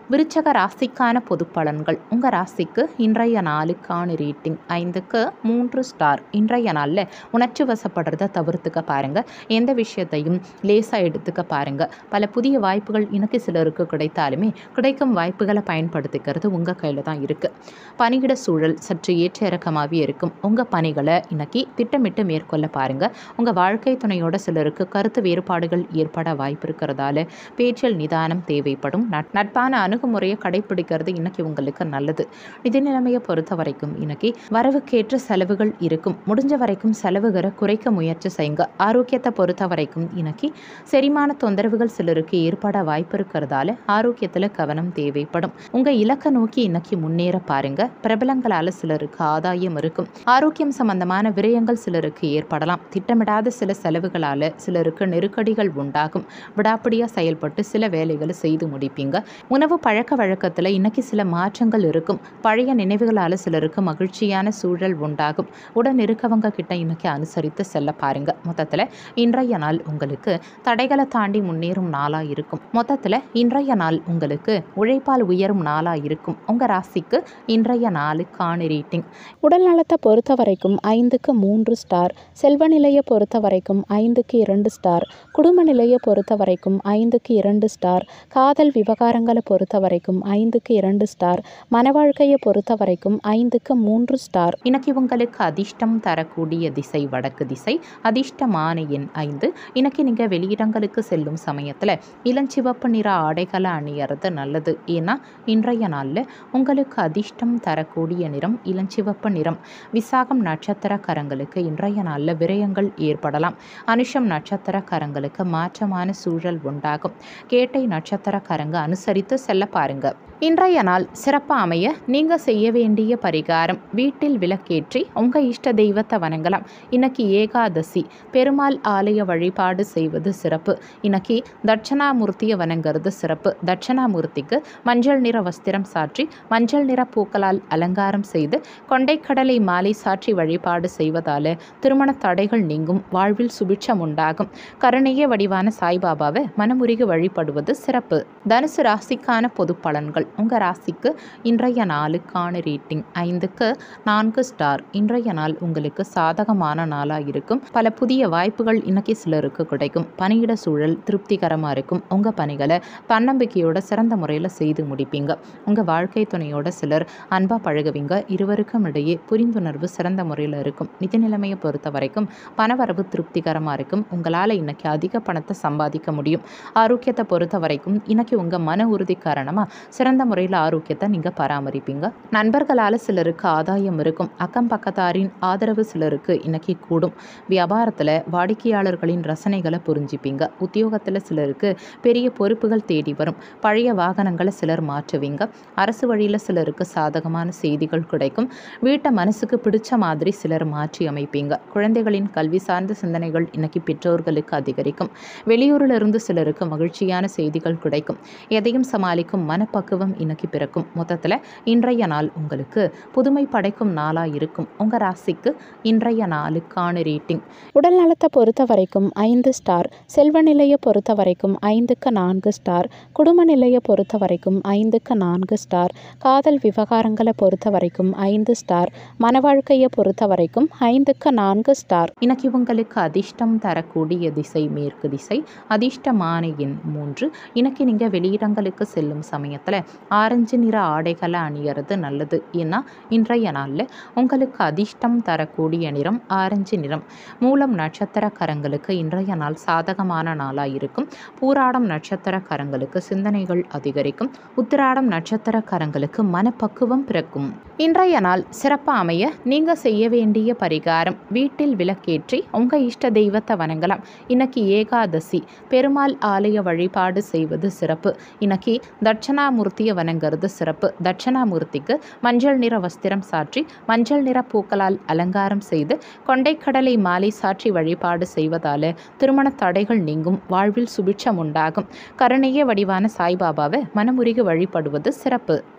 விருச்சக ராசிக்கான பொது பலன்கள். உங்கள் ராசிக்கு இன்றைய நாளுக்கான ரேட்டிங் ஐந்துக்கு மூன்று ஸ்டார். இன்றைய நாளில் உணர்ச்சி வசப்படுறத தவிர்த்துக்க பாருங்கள். எந்த விஷயத்தையும் லேசாக எடுத்துக்க பாருங்கள். பல புதிய வாய்ப்புகள் இன்னைக்கு சிலருக்கு கிடைத்தாலுமே கிடைக்கும் வாய்ப்புகளை பயன்படுத்திக்கிறது உங்கள் கையில் தான் இருக்குது. பணியிட சூழல் சற்று ஏற்ற இறக்கமாகவே இருக்கும். உங்கள் பணிகளை இன்னைக்கு திட்டமிட்டு மேற்கொள்ள பாருங்கள். உங்கள் வாழ்க்கை துணையோட சிலருக்கு கருத்து வேறுபாடுகள் ஏற்பட வாய்ப்பு இருக்கிறதால பேச்சில் நிதானம் தேவைப்படும். நட்பான அணுகுமுறையை கடைபிடிக்கிறது இன்னைக்கு உங்களுக்கு நல்லது. நிதி நிலைமையை பொறுத்த வரைக்கும் இன்னைக்கு வரவுக்கேற்ற செலவுகள் இருக்கும். முடிஞ்ச வரைக்கும் செலவுகளை குறைக்க முயற்சி செய்யுங்க. ஆரோக்கியத்தை பொறுத்த வரைக்கும் இன்னைக்கு செரிமான தொந்தரவுகள் சிலருக்கு ஏற்பட வாய்ப்பு இருக்கிறதால ஆரோக்கியத்தில் கவனம் தேவைப்படும். உங்க இலக்கை நோக்கி இன்னைக்கு முன்னேற பாருங்க. பிரபலங்களால சிலருக்கு ஆதாயம் இருக்கும். ஆரோக்கியம் சம்பந்தமான விரயங்கள் சிலருக்கு ஏற்படலாம். திட்டமிடாத சில செலவுகளால சிலருக்கு நெருக்கடிகள் உண்டாகும். விடாப்பிடியா செயல்பட்டு சில வேலைகளை செய்து முடிப்பீங்க. உணவு பழக்க வழக்கத்தில் இன்னைக்கு சில மாற்றங்கள் இருக்கும். பழைய நினைவுகளால் சிலருக்கு மகிழ்ச்சியான சூழல் உண்டாகும். உடன் இருக்கவங்க கிட்ட இன்னைக்கு அனுசரித்து செல்ல பாருங்க. மொத்தத்தில் இன்றைய நாள் உங்களுக்கு தடைகளை தாண்டி முன்னேறும் நாளாக இருக்கும். மொத்தத்தில் இன்றைய நாள் உங்களுக்கு உழைப்பால் உயரும் நாளாக இருக்கும். உங்கள் ராசிக்கு இன்றைய நாளுக்கான ரேட்டிங். உடல் நலத்தை பொறுத்த வரைக்கும் ஐந்துக்கு மூன்று ஸ்டார். செல்வ நிலையை பொறுத்த வரைக்கும் ஐந்துக்கு இரண்டு ஸ்டார். குடும்ப நிலையை பொறுத்த வரைக்கும் ஐந்துக்கு இரண்டு ஸ்டார். காதல் விவகாரங்களை பொறுத்த வரைக்கும் ஐந்துக்கு இரண்டு ஸ்டார். மன வாழ்க்கையை பொறுத்த வரைக்கும் ஐந்துக்கு மூன்று ஸ்டார். இன்னைக்கு உங்களுக்கு அதிர்ஷ்டம் தரக்கூடிய திசை வடக்கு திசை. அதிர்ஷ்டமான எண் ஐந்து. இன்னைக்கு நீங்கள் வெளியிடங்களுக்கு செல்லும் சமயத்தில் இளஞ்சிவப்பு நிற ஆடைகளை அணியறது நல்லது. ஏன்னா இன்றைய நாளில் உங்களுக்கு அதிர்ஷ்டம் தரக்கூடிய நிறம் இளஞ்சிவப்பு நிறம். விசாகம் நட்சத்திரக்காரங்களுக்கு இன்றைய நாளில் விரயங்கள் ஏற்படலாம். அனுஷம் நட்சத்திரக்காரங்களுக்கு மாற்றமான சூழல் உண்டாகும். கேட்டை நட்சத்திரக்காரங்க அனுசரித்து செல்ல பாருங்க. இன்றைய நாள் சிறப்பாக அமைய நீங்கள் செய்ய வேண்டிய பரிகாரம் வீட்டில் விளக்கேற்றி உங்கள் இஷ்ட தெய்வத்தை வணங்கலாம். இன்னைக்கு ஏகாதசி. பெருமாள் ஆலய வழிபாடு செய்வது சிறப்பு. இன்னைக்கு தட்சணாமூர்த்தியை வணங்குறது சிறப்பு. தட்சணாமூர்த்திக்கு மஞ்சள் நிற வஸ்திரம் சாற்றி மஞ்சள் நிற பூக்களால் அலங்காரம் செய்து கொண்டைக்கடலை மாலை சாற்றி வழிபாடு செய்வதால் திருமண தடைகள் நீங்கும். வாழ்வில் சுபிட்சம் உண்டாகும். கருணைய வடிவான சாய்பாபாவை மனமுருகி வழிபடுவது சிறப்பு. தனுசு ராசிக்கான பொது பலன்கள். உங்கள் ராசிக்கு இன்றைய நாளுக்கான ரேட்டிங் ஐந்துக்கு நான்கு ஸ்டார். இன்றைய நாள் உங்களுக்கு சாதகமான நாளாக இருக்கும். பல புதிய வாய்ப்புகள் இன்னைக்கு சிலருக்கு கிடைக்கும். பணியிட சூழல் திருப்திகரமாக இருக்கும். உங்கள் பணிகளை தன்னம்பிக்கையோட சிறந்த முறையில் செய்து முடிப்பீங்க. உங்கள் வாழ்க்கை துணையோட சிலர் அன்பாக பழகுவீங்க. இருவருக்கும் இடையே புரிந்துணர்வு சிறந்த முறையில் இருக்கும். நிதி நிலைமையை பொறுத்த வரைக்கும் பணவரவு திருப்திகரமாக இருக்கும். உங்களால் இன்னைக்கு அதிக பணத்தை சம்பாதிக்க முடியும். ஆரோக்கியத்தை பொறுத்த வரைக்கும் இன்னைக்கு உங்கள் மன உறுதி காரணமாக சிறந்த முறையில் ஆரோக்கியத்தை நீங்கள் பராமரிப்பீங்க. நண்பர்களால் சிலருக்கு ஆதாயம் இருக்கும். அக்கம் பக்கத்தாரின் ஆதரவு சிலருக்கு இன்னைக்கு கூடும். வியாபாரத்தில் வாடிக்கையாளர்களின் ரசனைகளை புரிஞ்சுப்பீங்க. உத்தியோகத்தில் சிலருக்கு பெரிய பொறுப்புகள் தேடி வரும். பழைய வாகனங்களை சிலர் மாற்றுவீங்க. அரசு வழியில் சிலருக்கு சாதகமான செய்திகள் கிடைக்கும். வீட்டை மனசுக்கு பிடிச்ச மாதிரி சிலர் மாற்றி அமைப்பீங்க. குழந்தைகளின் கல்வி சார்ந்த சிந்தனைகள் இன்னைக்கு பெற்றோர்களுக்கு அதிகரிக்கும். வெளியூரில் இருந்து சிலருக்கு மகிழ்ச்சியான செய்திகள் கிடைக்கும். எதையும் சமாளிக்கும் மனப்பக்குவம் இன்னைக்கு பிறக்கும். மொத்தத்தில் இன்றைய நாள் உங்களுக்கு புதுமை படைக்கும் நாளாக இருக்கும். உங்கள் ராசிக்கு இன்றைய நாளுக்கான ரேட்டிங். உடல் நலத்தை பொறுத்த வரைக்கும் ஐந்து ஸ்டார். செல்வ நிலையை பொறுத்த வரைக்கும் ஐந்துக்கு நான்கு ஸ்டார். குடும்ப நிலையை பொறுத்த வரைக்கும் ஐந்துக்கு நான்கு ஸ்டார். காதல் விவகாரங்களை பொறுத்த வரைக்கும் ஐந்து ஸ்டார். மன வாழ்க்கையை பொறுத்த வரைக்கும் ஐந்துக்கு நான்கு ஸ்டார். இன்னைக்கு உங்களுக்கு அதிர்ஷ்டம் தரக்கூடிய திசை மேற்கு திசை. அதிர்ஷ்டமான எண் மூன்று. இன்னைக்கு நீங்கள் வெளியிடங்களுக்கு செல்லும் சமயத்தில் ஆரஞ்சு நிற ஆடைகளை அணியறது நல்லது. ஏன்னா இன்றைய நாளில் உங்களுக்கு அதிர்ஷ்டம் தரக்கூடிய நிறம் ஆரஞ்சு நிறம். மூலம் நட்சத்திரக்காரங்களுக்கு இன்றைய நாள் சாதகமான நாளாக இருக்கும். பூராடம் நட்சத்திரக்காரங்களுக்கு சிந்தனைகள் அதிகரிக்கும். உத்திராடம் நட்சத்திரக்காரங்களுக்கு மனப்பக்குவம் பிறக்கும். இன்றைய நாள் சிறப்பாக அமைய நீங்கள் செய்ய வேண்டிய பரிகாரம் வீட்டில் விளக்கேற்றி உங்கள் இஷ்ட தெய்வத்தை வணங்கலாம். இன்னைக்கு ஏகாதசி. பெருமாள் ஆலய வழிபாடு செய்வது சிறப்பு. இன்னைக்கு தட்சணாமூர்த்தியை வணங்குறது சிறப்பு. தட்சணாமூர்த்திக்கு மஞ்சள் நிற வஸ்திரம் சாற்றி மஞ்சள் நிற பூக்களால் அலங்காரம் செய்து கொண்டைக்கடலை மாலை சாற்றி வழிபாடு செய்வதால் திருமண தடைகள் நீங்கும். வாழ்வில் சுபிட்சம் உண்டாகும். கருணைய வடிவான சாய்பாபாவை மனமுருகி வழிபடுவது சிறப்பு.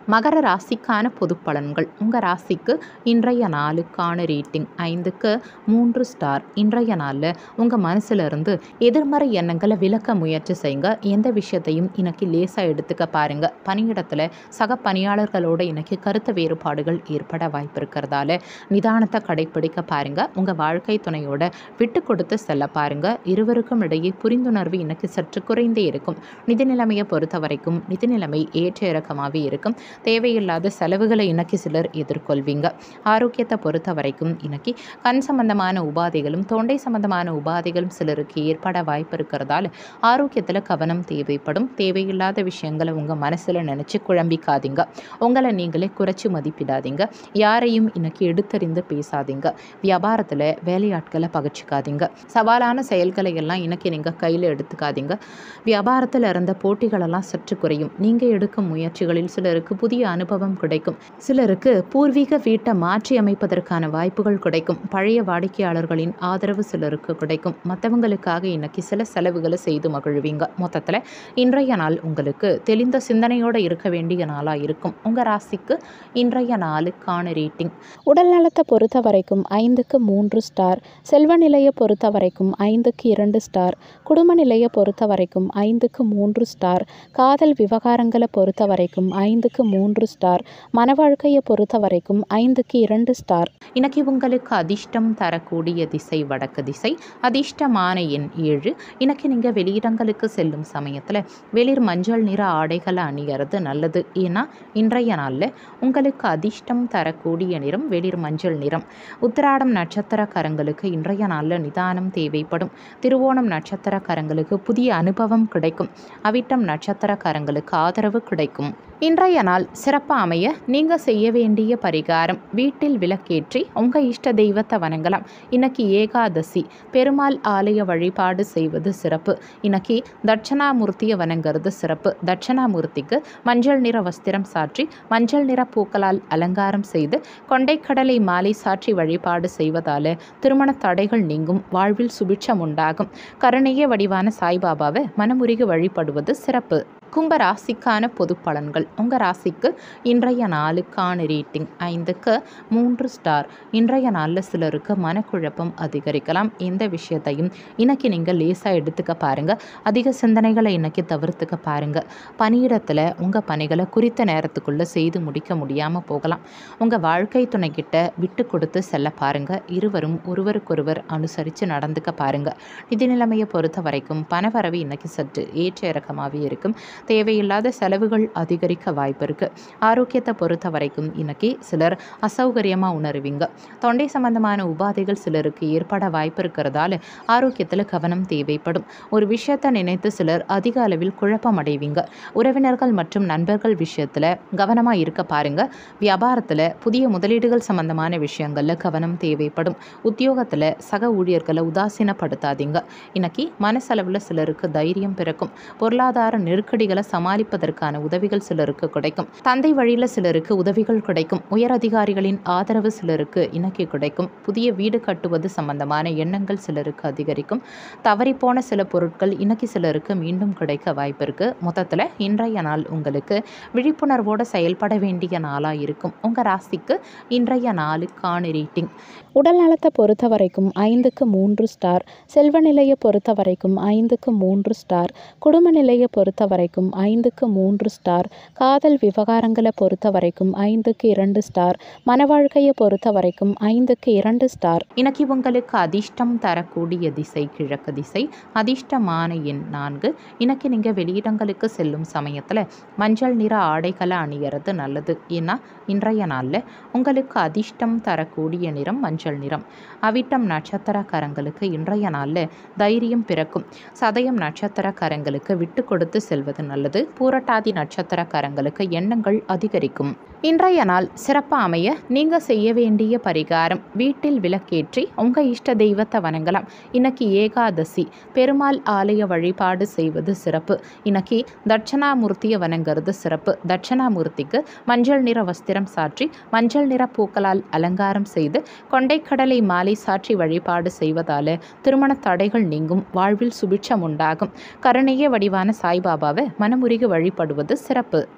மகர ராசிக்கான பொது பலன்கள். உங்கள் ராசிக்கு இன்றைய நாளுக்கான ரேட்டிங் ஐந்துக்கு மூன்று ஸ்டார். இன்றைய நாளில் உங்கள் மனசுல இருந்து எதிர்மறை எண்ணங்களை விலக்க முயற்சி செய்யுங்க. எந்த விஷயத்தையும் இன்னைக்கு லேசாக எடுத்துக்க பாருங்கள். பணியிடத்தில் சக பணியாளர்களோட இன்னைக்கு கருத்து வேறுபாடுகள் ஏற்பட வாய்ப்பு இருக்கிறதால நிதானத்தை கடைப்பிடிக்க பாருங்கள். உங்கள் வாழ்க்கை துணையோட விட்டு கொடுத்து செல்ல பாருங்கள். இருவருக்கும் இடையே புரிந்துணர்வு இன்னைக்கு சற்று குறைந்தே இருக்கும். நிதி நிலைமையை பொறுத்த வரைக்கும் நிதி நிலைமை ஏற்ற இறக்கமாகவே இருக்கும். தேவையில்லாத செலவுகளை இன்னைக்கு சிலர் எதிர்கொள்வீங்க. ஆரோக்கியத்தை பொறுத்த வரைக்கும் இன்னைக்கு கண் சம்பந்தமான உபாதைகளும் தொண்டை சம்பந்தமான உபாதைகளும் சிலருக்கு ஏற்பட வாய்ப்பு இருக்கிறதால ஆரோக்கியத்தில் கவனம் தேவைப்படும். தேவையில்லாத விஷயங்களை உங்கள் மனசில் நினச்சி குழம்பிக்காதீங்க. உங்களை நீங்களே குறைச்சி மதிப்பிடாதீங்க. யாரையும் இன்னைக்கு எடுத்தறிந்து பேசாதீங்க. வியாபாரத்தில் வேலையாட்களை பகச்சிக்காதீங்க. சவாலான செயல்களை எல்லாம் இன்னைக்கு நீங்கள் கையில் எடுத்துக்காதீங்க. வியாபாரத்தில் இருந்த போட்டிகளெல்லாம் சற்று குறையும். நீங்கள் எடுக்கும் முயற்சிகளில் சிலருக்கு புதிய அனுபவம் கிடைக்கும். சிலருக்கு பூர்வீக வீட்டை மாற்றி அமைப்பதற்கான வாய்ப்புகள் கிடைக்கும். பழைய வாடிக்கையாளர்களின் ஆதரவு சிலருக்கு கிடைக்கும். மற்றவங்களுக்காக இன்னைக்கு சில செலவுகளை செய்து மகிழ்வீங்க. மொத்தத்தில் இன்றைய நாள் உங்களுக்கு தெளிந்த சிந்தனையோடு இருக்க வேண்டிய நாளாக இருக்கும். உங்கள் ராசிக்கு இன்றைய நாளுக்கான ரேட்டிங். உடல் நலத்தை பொறுத்த வரைக்கும் ஐந்துக்கு மூன்று ஸ்டார். செல்வ நிலையை பொறுத்த வரைக்கும் ஐந்துக்கு இரண்டு ஸ்டார். குடும்ப நிலையை பொறுத்த வரைக்கும் ஐந்துக்கு மூன்று ஸ்டார். காதல் விவகாரங்களை பொறுத்த வரைக்கும் ஐந்துக்கு மூன்று ஸ்டார். மன வாழ்க்கையை பொறுத்த வரைக்கும் ஐந்துக்கு இரண்டு ஸ்டார். இன்னைக்கு உங்களுக்கு அதிர்ஷ்டம் தரக்கூடிய திசை வடக்கு திசை. அதிர்ஷ்டமான எண் ஏழு. இன்னைக்கு நீங்கள் வெளியிடங்களுக்கு செல்லும் சமயத்தில் வெளிர் மஞ்சள் நிற ஆடைகளை அணியறது நல்லது. ஏன்னா இன்றைய நாளில் உங்களுக்கு அதிர்ஷ்டம் தரக்கூடிய நிறம் வெளிர் மஞ்சள் நிறம். உத்திராடம் நட்சத்திரக்காரங்களுக்கு இன்றைய நாளில் நிதானம் தேவைப்படும். திருவோணம் நட்சத்திரக்காரங்களுக்கு புதிய அனுபவம் கிடைக்கும். அவிட்டம் நட்சத்திரக்காரங்களுக்கு ஆதரவு கிடைக்கும். இன்றைய நாள் சிறப்பாக அமைய நீங்கள் செய்ய வேண்டிய பரிகாரம் வீட்டில் விளக்கேற்றி உங்கள் இஷ்ட தெய்வத்தை வணங்கலாம். இன்னைக்கு ஏகாதசி. பெருமாள் ஆலய வழிபாடு செய்வது சிறப்பு. இன்னைக்கு தட்சணாமூர்த்தியை வணங்குறது சிறப்பு. தட்சணாமூர்த்திக்கு மஞ்சள் நிற வஸ்திரம் சாற்றி மஞ்சள் நிற பூக்களால் அலங்காரம் செய்து கொண்டைக்கடலை மாலை சாற்றி வழிபாடு செய்வதால் திருமண தடைகள் நீங்கும். வாழ்வில் சுபிட்சம் உண்டாகும். கருணைய வடிவான சாய்பாபாவை மனமுருகி வழிபடுவது சிறப்பு. கும்ப ராசிக்கான பொது பலன்கள். உங்கள் ராசிக்கு இன்றைய நாளுக்கான ரேட்டிங் ஐந்துக்கு மூன்று ஸ்டார். இன்றைய நாளில் சிலருக்கு மனக்குழப்பம் அதிகரிக்கலாம். எந்த விஷயத்தையும் இன்னைக்கு நீங்கள் லேசாக எடுத்துக்க பாருங்கள். அதிக சிந்தனைகளை இன்னைக்கு தவிர்த்துக்க பாருங்கள். பணியிடத்தில் உங்கள் பணிகளை குறித்த நேரத்துக்குள்ளே செய்து முடிக்க முடியாமல் போகலாம். உங்கள் வாழ்க்கை துணைக்கிட்ட விட்டு கொடுத்து செல்ல பாருங்கள். இருவரும் ஒருவருக்கொருவர் அனுசரித்து நடந்துக்க பாருங்கள். நிதி நிலைமையை பொறுத்த வரைக்கும் பணவரவு இன்னைக்கு சற்று ஏற்ற இறக்கமாகவே இருக்கும். தேவையில்லாத செலவுகள் அதிகரிக்க வாய்ப்பு இருக்குது. ஆரோக்கியத்தை பொறுத்த வரைக்கும் இன்னைக்கு சிலர் அசௌகரியமாக உணர்வீங்க. தொண்டை சம்பந்தமான உபாதைகள் சிலருக்கு ஏற்பட வாய்ப்பு இருக்கிறதால ஆரோக்கியத்தில் கவனம் தேவைப்படும். ஒரு விஷயத்தை நினைத்து சிலர் அதிக அளவில் குழப்பம் அடைவீங்க. உறவினர்கள் மற்றும் நண்பர்கள் விஷயத்தில் கவனமாக இருக்க பாருங்க. வியாபாரத்தில் புதிய முதலீடுகள் சம்பந்தமான விஷயங்களில் கவனம் தேவைப்படும். உத்தியோகத்தில் சக ஊழியர்களை உதாசீனப்படுத்தாதீங்க. இன்னைக்கு மனசளவில் சிலருக்கு தைரியம் பிறக்கும். பொருளாதார நெருக்கடிகளை சமாளிப்பதற்கான உதவிகள் சிலருக்கு கிடைக்கும். தந்தை வழியில் சிலருக்கு உதவிகள் கிடைக்கும். உயர் அதிகாரிகளின் ஆதரவு சிலருக்கு இன்னைக்கு கிடைக்கும். புதிய வீடு கட்டுவது சம்பந்தமான எண்ணங்கள் சிலருக்கு அதிகரிக்கும். தவறிப்போன சில பொருட்கள் இன்னைக்கு சிலருக்கு மீண்டும் கிடைக்க வாய்ப்பு இருக்கு. மொத்தத்தில் இன்றைய நாள் உங்களுக்கு விழிப்புணர்வோடு செயல்பட வேண்டிய நாளாக இருக்கும். உங்கள் ராசிக்கு இன்றைய நாளுக்கான ரேட்டிங். உடல் நலத்தை பொறுத்த வரைக்கும் ஐந்துக்கு மூன்று ஸ்டார். செல்வ நிலையை பொறுத்த வரைக்கும் ஐந்துக்கு மூன்று ஸ்டார். குடும்ப நிலையை பொறுத்த வரைக்கும் ஐந்துக்கு மூன்று ஸ்டார். காதல் விவகாரங்களை பொறுத்த வரைக்கும் ஐந்துக்கு இரண்டு ஸ்டார். மன வாழ்க்கையை பொறுத்த வரைக்கும் ஐந்துக்கு இரண்டு ஸ்டார். இன்னைக்கு உங்களுக்கு அதிர்ஷ்டம் தரக்கூடிய திசை கிழக்கு திசை. அதிர்ஷ்டமான எண் நான்கு. இன்னைக்கு நீங்கள் வெளியிடங்களுக்கு செல்லும் சமயத்தில் மஞ்சள் நிற ஆடைகளை அணியறது நல்லது. ஏன்னா இன்றைய நாளில் உங்களுக்கு அதிர்ஷ்டம் தரக்கூடிய நிறம் மஞ்சள் நிறம். அவிட்டம் நட்சத்திரக்காரங்களுக்கு இன்றைய நாளில் தைரியம் பிறக்கும். சதயம் நட்சத்திரக்காரங்களுக்கு விட்டு கொடுத்து செல்வது நல்லது. பூரட்டாதி நட்சத்திரக்காரங்களுக்கு எண்ணங்கள் அதிகரிக்கும். இன்றைய நாள் சிறப்பாக அமைய நீங்கள் செய்ய வேண்டிய பரிகாரம் வீட்டில் விளக்கேற்றி உங்கள் இஷ்ட தெய்வத்தை வணங்கலாம். இன்னைக்கு ஏகாதசி. பெருமாள் ஆலய வழிபாடு செய்வது சிறப்பு. இன்னைக்கு தட்சணாமூர்த்தியை வணங்குறது சிறப்பு. தட்சணாமூர்த்திக்கு மஞ்சள் நிற வஸ்திரம் சாற்றி மஞ்சள் நிற பூக்களால் அலங்காரம் செய்து கொண்டைக்கடலை மாலை சாற்றி வழிபாடு செய்வதால் திருமண தடைகள் நீங்கும். வாழ்வில் சுபிட்சம் உண்டாகும். கருணைய வடிவான சாய்பாபாவை மனமுருகி வழிபடுவது சிறப்பு.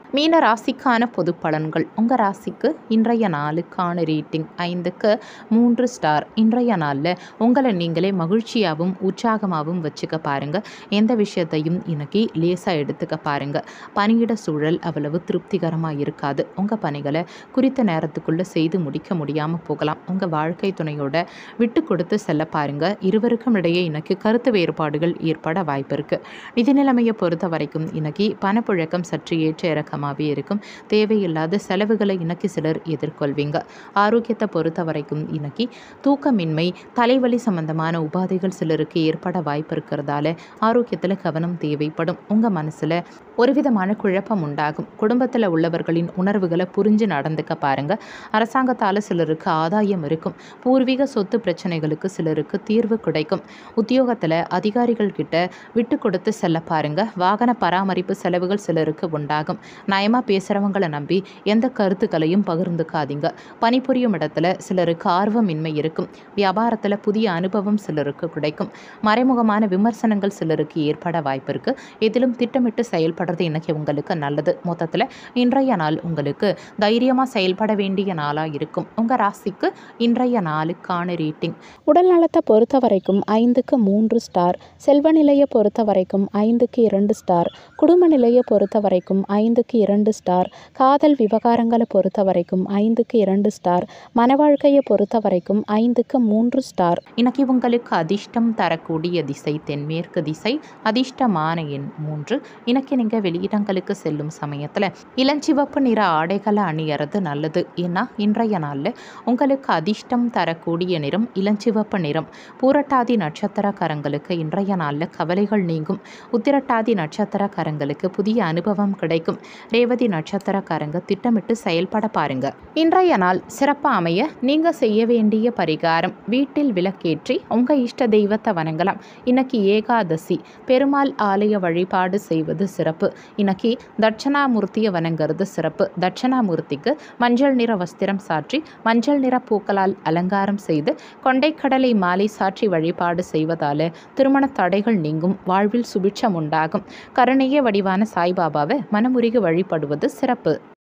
மீன ராசிக்கான பொது பலன்கள். உங்கள் ராசிக்கு இன்றைய நாளுக்கான ரேட்டிங் ஐந்துக்கு மூன்று ஸ்டார். இன்றைய நாளில் உங்களை நீங்களே மகிழ்ச்சியாகவும் உற்சாகமாகவும் வச்சுக்க பாருங்கள். எந்த விஷயத்தையும் இன்னைக்கு லேசாக எடுத்துக்க பாருங்கள். பணியிட சூழல் அவ்வளவு திருப்திகரமாக இருக்காது. உங்கள் பணிகளை குறித்த நேரத்துக்குள்ளே செய்து முடிக்க முடியாமல் போகலாம். உங்கள் வாழ்க்கை துணையோட விட்டு கொடுத்து செல்ல பாருங்கள். இருவருக்கும் இடையே இன்னைக்கு கருத்து வேறுபாடுகள் ஏற்பட வாய்ப்பு இருக்குது. நிதி நிலைமையை பொறுத்த வரைக்கும் இன்னைக்கு பணப்புழக்கம் சற்று ஏற்ற இறக்கமாகவே இருக்கும். தேவையில்லாத செலவுகளை இன்னைக்கு சிலர் எதிர்கொள்வீங்க. ஆரோக்கியத்தை பொறுத்த வரைக்கும் இன்னைக்கு தூக்கமின்மை, தலைவலி சம்பந்தமான உபாதைகள் சிலருக்கு ஏற்பட வாய்ப்பு இருக்கிறதால ஆரோக்கியத்தில் கவனம் தேவைப்படும். உங்கள் மனசில் ஒரு விதமான குழப்பம் உண்டாகும். குடும்பத்தில் உள்ளவர்களின் உணர்வுகளை புரிஞ்சு நடந்துக்க பாருங்க. அரசாங்கத்தால் சிலருக்கு ஆதாயம் இருக்கும். பூர்வீக சொத்து பிரச்சனைகளுக்கு சிலருக்கு தீர்வு கிடைக்கும். உத்தியோகத்தில் அதிகாரிகள் கிட்ட விட்டு கொடுத்து செல்ல பாருங்க. வாகன பராமரிப்பு செலவுகள் சிலருக்கு உண்டாகும். நயமாக பேசுகிறவங்களை நம்பி எந்த கருத்துக்களையும் பகிர்ந்துக்காதீங்க. பணிபுரியும் இடத்துல சிலருக்கு ஆர்வமின்மை இருக்கும். வியாபாரத்தில் புதிய அனுபவம் சிலருக்கு கிடைக்கும். மறைமுகமான விமர்சனங்கள் சிலருக்கு ஏற்பட வாய்ப்பு இருக்குது. இதிலும் திட்டமிட்டு செயல்படுறது இன்னைக்கு உங்களுக்கு நல்லது. மொத்தத்தில் இன்றைய நாள் உங்களுக்கு தைரியமாக செயல்பட வேண்டிய நாளாக இருக்கும். உங்கள் ராசிக்கு இன்றைய நாளுக்கான ரேட்டிங். உடல் நலத்தை பொறுத்த வரைக்கும் ஐந்துக்கு மூன்று ஸ்டார். செல்வ நிலையை பொறுத்த வரைக்கும் ஐந்துக்கு இரண்டு ஸ்டார். குடும்ப நிலையை பொறுத்த வரைக்கும் ஐந்துக்கு இரண்டு ஸ்டார். காதல் விவகாரங்களை பொறுத்த வரைக்கும் ஐந்துக்கு இரண்டு ஸ்டார். மன வாழ்க்கையை பொறுத்த வரைக்கும் ஐந்துக்கு மூன்று ஸ்டார். இன்னைக்கு உங்களுக்கு அதிர்ஷ்டம் தரக்கூடிய திசை தென்மேற்கு திசை. அதிர்ஷ்டமான எண் மூன்று. இன்னைக்கு நீங்கள் வெளியிடங்களுக்கு செல்லும் சமயத்தில் இளஞ்சிவப்பு நிற ஆடைகளை அணியறது நல்லது. ஏன்னா இன்றைய நாளில் உங்களுக்கு அதிர்ஷ்டம் தரக்கூடிய நிறம் இளஞ்சிவப்பு நிறம். பூரட்டாதி நட்சத்திரக்காரங்களுக்கு இன்றைய நாளில் கவலைகள் நீங்கும். உத்திரட்டாதி நட்சத்திரக்காரங்களுக்கு புதிய அனுபவம் கிடைக்கும். ரேவதி நட்சத்திரக்காரங்க திட்டமிட்டு செயல்பட பாருங்க. இன்றைய நாள் சிறப்பாக அமைய நீங்கள் செய்ய வேண்டிய பரிகாரம், வீட்டில் விளக்கேற்றி உங்கள் இஷ்ட தெய்வத்தை வணங்கலாம். இன்னைக்கு ஏகாதசி, பெருமாள் ஆலய வழிபாடு செய்வது சிறப்பு. இன்னைக்கு தட்சணாமூர்த்தியை வணங்குறது சிறப்பு. தட்சணாமூர்த்திக்கு மஞ்சள் நிற வஸ்திரம் சாற்றி மஞ்சள் நிற பூக்களால் அலங்காரம் செய்து கொண்டைக்கடலை மாலை சாற்றி வழிபாடு செய்வதால திருமண தடைகள் நீங்கும். வாழ்வில் சுபிட்சம் உண்டாகும். கருணைய வடிவான சாய்பாபாவை மனமுருகி வழிபடுவது சிறப்பு.